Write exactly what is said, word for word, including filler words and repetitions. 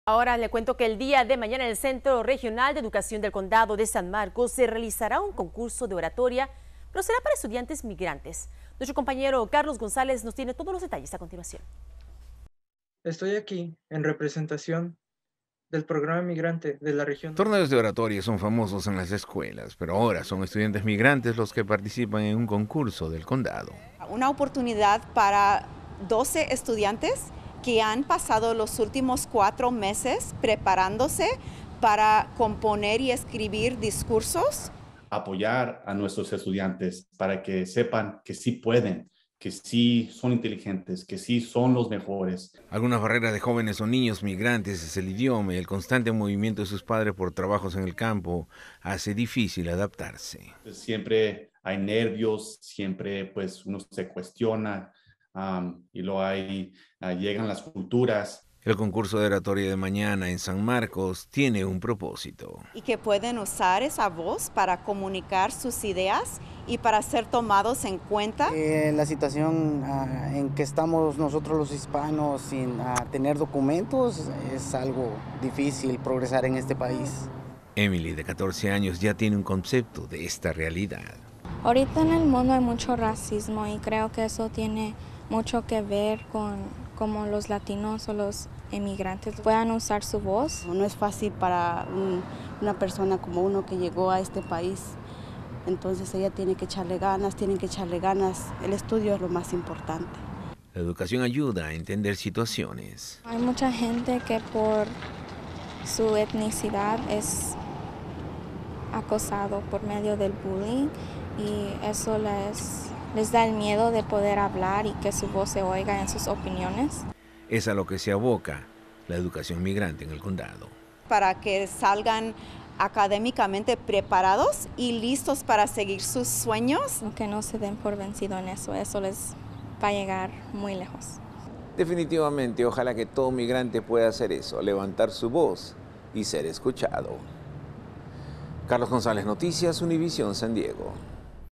Ahora le cuento que el día de mañana en el Centro Regional de Educación del Condado de San Marcos se realizará un concurso de oratoria, pero será para estudiantes migrantes. Nuestro compañero Carlos González nos tiene todos los detalles a continuación. Estoy aquí en representación del programa migrante de la región. Torneos de oratoria son famosos en las escuelas, pero ahora son estudiantes migrantes los que participan en un concurso del condado. Una oportunidad para doce estudiantes que han pasado los últimos cuatro meses preparándose para componer y escribir discursos. Apoyar a nuestros estudiantes para que sepan que sí pueden, que sí son inteligentes, que sí son los mejores. Algunas barreras de jóvenes o niños migrantes es el idioma y el constante movimiento de sus padres por trabajos en el campo hace difícil adaptarse. Siempre hay nervios, siempre pues uno se cuestiona um, y luego hay, uh, llegan las culturas. El concurso de oratoria de mañana en San Marcos tiene un propósito. Y que pueden usar esa voz para comunicar sus ideas y para ser tomados en cuenta. Eh, la situación uh, en que estamos nosotros los hispanos sin uh, tener documentos es algo difícil progresar en este país. Emily, de catorce años, ya tiene un concepto de esta realidad. Ahorita en el mundo hay mucho racismo y creo que eso tiene mucho que ver con cómo los latinos o los inmigrantes puedan usar su voz. No es fácil para un, una persona como uno que llegó a este país, entonces ella tiene que echarle ganas, tienen que echarle ganas, el estudio es lo más importante. La educación ayuda a entender situaciones. Hay mucha gente que por su etnicidad es acosado por medio del bullying y eso les, les da el miedo de poder hablar y que su voz se oiga en sus opiniones. Es a lo que se aboca la educación migrante en el condado. Para que salgan académicamente preparados y listos para seguir sus sueños. Que no se den por vencido en eso, eso les va a llegar muy lejos. Definitivamente, ojalá que todo migrante pueda hacer eso, levantar su voz y ser escuchado. Carlos González, Noticias Univisión San Diego.